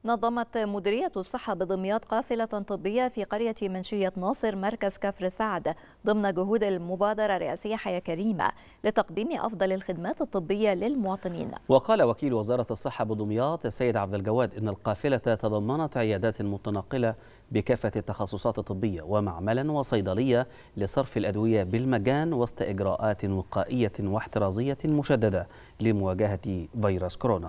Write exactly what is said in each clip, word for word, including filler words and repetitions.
نظمت مديرية الصحة بدمياط قافلة طبية في قرية منشية ناصر مركز كفر سعد ضمن جهود المبادرة الرئاسية حياة كريمة لتقديم أفضل الخدمات الطبية للمواطنين. وقال وكيل وزارة الصحة بدمياط السيد عبد الجواد إن القافلة تضمنت عيادات متنقلة بكافة التخصصات الطبية ومعملا وصيدلية لصرف الأدوية بالمجان وسط إجراءات وقائية واحترازية مشددة لمواجهة فيروس كورونا.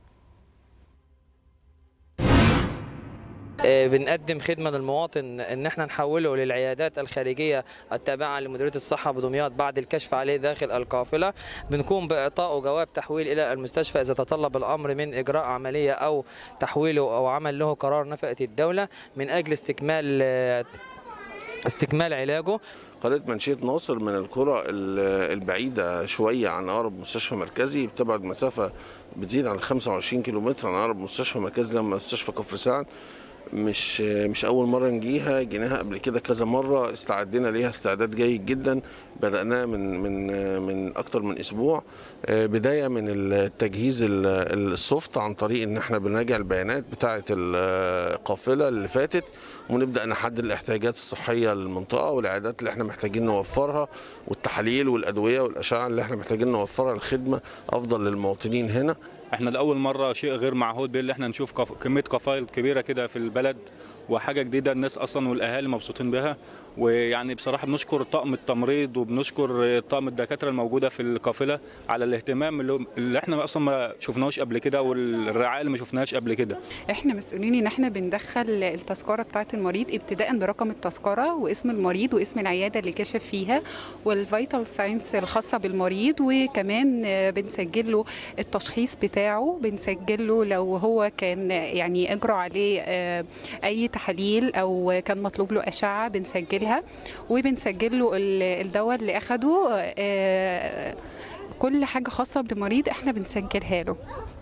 بنقدم خدمه للمواطن ان احنا نحوله للعيادات الخارجيه التابعه لمديريه الصحه بدمياط بعد الكشف عليه داخل القافله. بنقوم باعطائه جواب تحويل الى المستشفى اذا تطلب الامر من اجراء عمليه او تحويله او عمل له قرار نفقه الدوله من اجل استكمال استكمال علاجه. قرية منشية ناصر من القرى البعيدة شوية عن أقرب مستشفى مركزي، بتبعد مسافة بتزيد عن خمسة وعشرين كيلومتر عن أقرب مستشفى مركزي لما مستشفى كفر سعد. مش مش أول مرة نجيها، جيناها قبل كده كذا مرة، استعدينا ليها استعداد جيد جدا. بدأناها من من من أكتر من أسبوع، بداية من التجهيز السوفت عن طريق إن احنا بنراجع البيانات بتاعة القافلة اللي فاتت ونبدأ نحدد الاحتياجات الصحية للمنطقة والعيادات اللي احنا محتاجين نوفرها والتحاليل والأدوية والأشعة اللي احنا محتاجين نوفرها للخدمة أفضل للمواطنين هنا. احنا لأول مرة شيء غير معهود بيه اللي احنا نشوف كمية قفايل كبيرة كده في البلد، وحاجة جديدة الناس أصلا والأهالي مبسوطين بها. ويعني بصراحة بنشكر طاقم التمريض وبنشكر طاقم الدكاترة الموجودة في القافلة على الاهتمام اللي, اللي احنا أصلا ما شفناهوش قبل كده والرعاية اللي ما شفناهاش قبل كده. احنا مسؤولين ان احنا بندخل التذكرة بتاعة المريض ابتداء برقم التذكرة واسم المريض واسم العيادة اللي كشف فيها والفيتال ساينس الخاصة بالمريض، وكمان بنسجل له التشخيص بتاعه، بنسجل له لو هو كان يعني اجرى عليه اي تحاليل او كان مطلوب له اشعه بنسجلها، وبنسجل له الدواء اللي اخده. كل حاجه خاصه بالمريض احنا بنسجلها له.